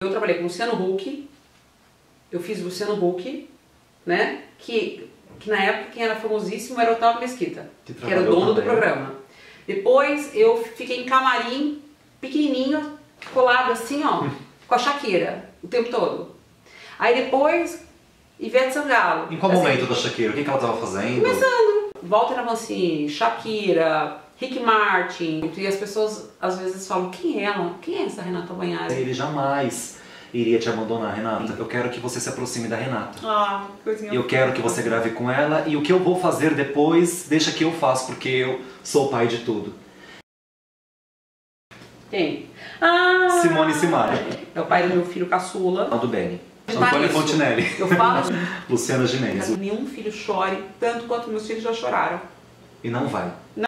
Eu trabalhei com o Luciano Huck, eu fiz o Luciano Huck, né? Que na época quem era famosíssimo era o Otávio Mesquita, que era o dono do programa. Depois eu fiquei em camarim, pequenininho, colado assim, ó, com a Shakira, o tempo todo. Aí depois, Ivete Sangalo. Em qual momento da Shakira? O que ela estava fazendo? Começando. Walter Avancini, Shakira, Rick Martin. E as pessoas às vezes falam, quem é ela? Quem é essa Renata Banhari? Ele jamais iria te abandonar, Renata. Eu quero que você se aproxime da Renata. Ah, que coisinha. Eu quero que você grave com ela e o que eu vou fazer depois, deixa que eu faço, porque eu sou o pai de tudo. Quem? Simone Simaria. É o pai do meu filho caçula. Do Beni. Antônio Fontinelli. Eu falo Luciana Gimenez. nenhum filho chore tanto quanto meus filhos já choraram. E não vai. Não.